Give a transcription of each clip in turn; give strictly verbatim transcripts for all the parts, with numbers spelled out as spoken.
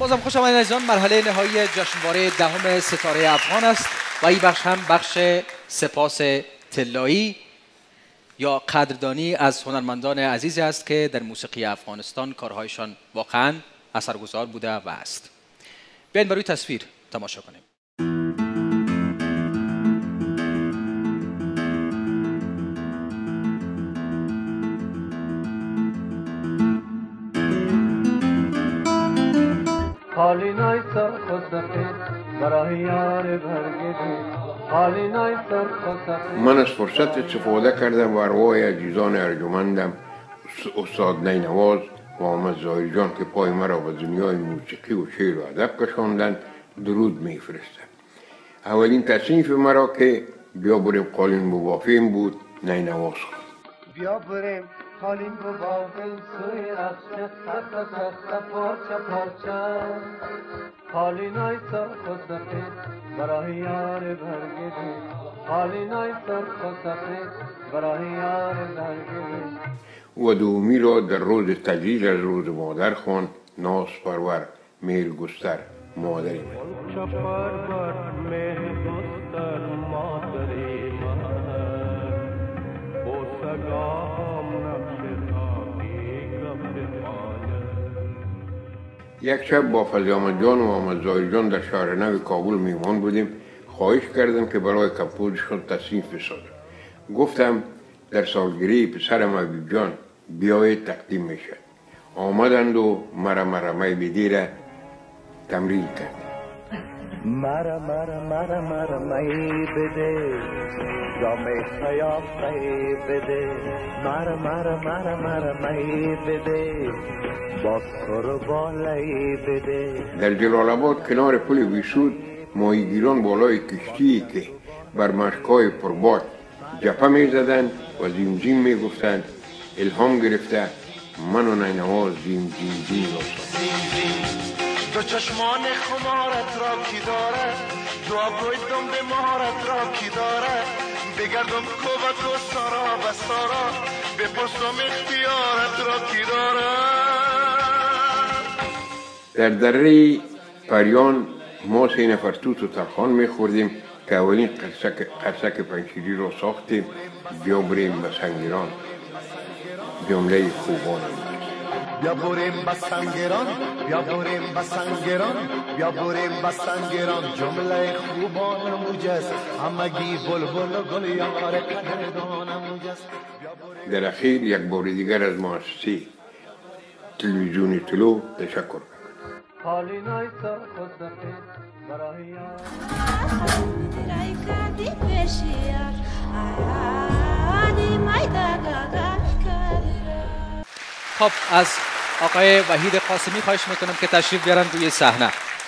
بازم خوش آمدید عزیزان. مرحله نهایی جشنواره دهم ستاره افغان است و این بخش هم بخش سپاس طلایی یا قدردانی از هنرمندان عزیزی است که در موسیقی افغانستان کارهایشان واقعا اثرگذار بوده و است. بیاین برای تصویر تماشا کنیم. من از فرصت استفاده کردم و ارواح عزیزان ارجمندم استاد نینواز و آمد ظاهر جان که پای مرا به دنیای موسیقی و شعر و ادب کشاندند درود میفرستم. اولین تصنیف مرا که بیا بریم قالین ببافیم بود نینواز خواند. بیا بریم قالین ببافیم سوی رخش تخت تخت پارچه پارچه قالینای سرخ و سفید برای یار برگدی قالینای سرخ و سفید برای یار برگدی و دومی را در روز تجلیل از روز مادر خواند ناز پرور مهر گستر مادری من. پرور مهر گستر مادری من او سگام نقش یک شب با فضل احمد جان و احمد ظاهر جان در شهر نو کابل میهمان بودیم. خواهش کردم که برای کمپوزشون تصنیف بسازم. گفتم در سالگیری پسرم حبیب جان بیایید تقدیم میشد. آمدند و مرا مرمه بدیره تمرین کرد. مرا مرا مرا مرا می بده جام سیاسی بده مرا مرا مرا مرا می بده با سر بالایی بده. در جلال آباد کنار پل ویسود ماهیگیران بالای کشتی که بر مشکای پرباد جپه می زدند و زیم زیم می گفتند الهام گرفته من و نینواز زیم زیم زیم داشتم. دو چشمان خمارت را کی داره دو ابروی دم به مهارت را کی داره بگردم کوبت و سارا و سارا بپرسم اختیارت را کی داره. در دره پریان ما سه نفر توت و ترخان میخوردیم که اولین قرصک, قرصک پنشیری را ساختیم. بیا بریم به سنگران جمله خوبان بیا بریم به سنگران بیا بریم به سنگران بیا بریم به سنگران جمله خوبان موجز همگی بلبل و گل یار قدردان موجز. در اخیر یک بار دیگر از مؤسسه تلویزیونی طلوع تشکر میکنم. قالینای سرخ و سفید برای یار خب از آقای وحید قاسمی خواهش میکنم که تشریف بیارن روی صحنه.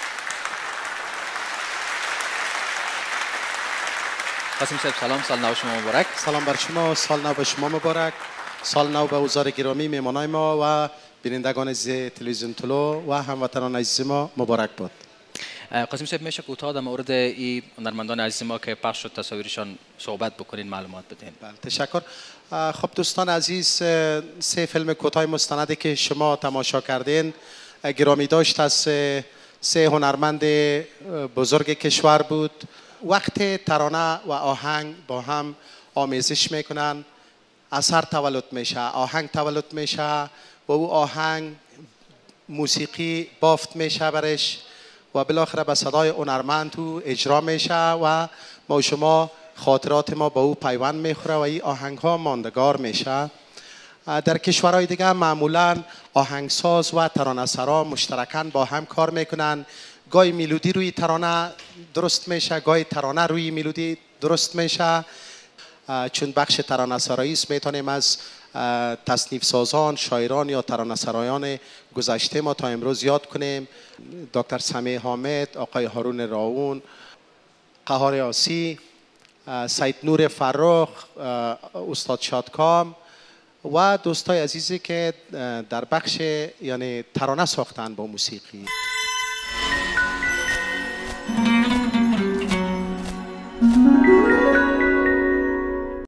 قاسم صاحب سلام، سال نو شما مبارک. سلام بر شما، سال نو به شما مبارک. سال نو به حضار گرامی مهمانای ما و بینندگان عزیز تلویزیون طلوع و هموطنان عزیز ما مبارک باد. قاسم صاحب میشه کوتاه در مورد این هنرمندان عزیز ما که پخش شد تصاویرشان صحبت بکنین، معلومات بدین؟ بله تشکر. خب دوستان عزیز، سه فیلم کوتاه مستندی که شما تماشا کردین گرامی داشت از سه هنرمند بزرگ کشور بود. وقت ترانه و آهنگ با هم آمیزش میکنن اثر تولد میشه، آهنگ تولد میشه و او آهنگ موسیقی بافت میشه برش و بالاخره به صدای هنرمند تو اجرا میشه و ما شما خاطرات ما با او پیوند میخوره و این آهنگ ها ماندگار میشه. در کشورهای دیگه معمولا آهنگساز و ترانه‌سرا مشترکاً با هم کار میکنن. گاهی ملودی روی ترانه درست میشه، گاهی ترانه روی ملودی درست میشه. چون بخش ترانه‌سرایی است میتونیم از تصنیف سازان، شاعران یا ترانه‌سرایان گذشته ما تا امروز یاد کنیم. دکتر سمیع حامد، آقای هارون راون، قهار آسی، سید نور فرخ، استاد شادکام و دوستای عزیزی که در بخش یعنی ترانه ساختن با موسیقی.